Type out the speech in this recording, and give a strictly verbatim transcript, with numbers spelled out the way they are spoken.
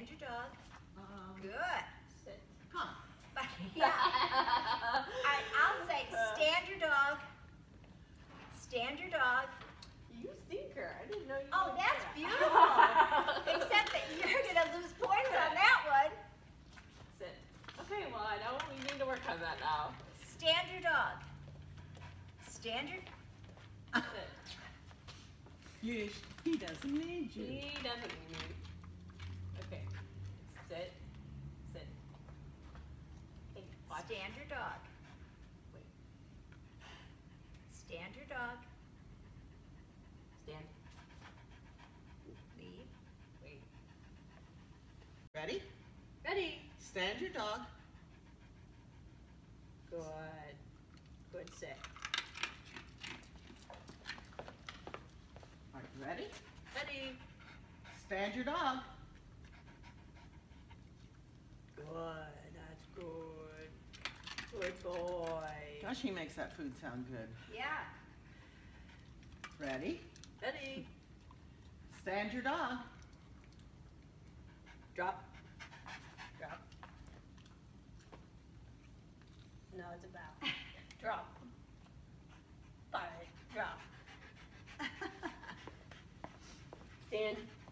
Stand your dog. Um, Good. Sit. Come. Yeah. I, I'll say stand your dog. Stand your dog. You stinker. I didn't know you Oh, would that's that. beautiful. Except that you're going to lose points on that one. Sit. Okay, well, I know we need to work on that now. Stand your dog. Stand your... Sit. Yes, he doesn't need you. He doesn't need me. Okay. Sit. Sit. Hey, watch. Stand your dog. Wait. Stand your dog. Stand. Leave. Wait. Ready? Ready. Stand your dog. Good. Good sit. Are you ready? Ready. Stand your dog. Good. That's good. Good boy. Gosh, he makes that food sound good. Yeah. Ready? Ready. Stand your dog. Drop. Drop. No, it's about. Drop. Bye. Drop. Stand.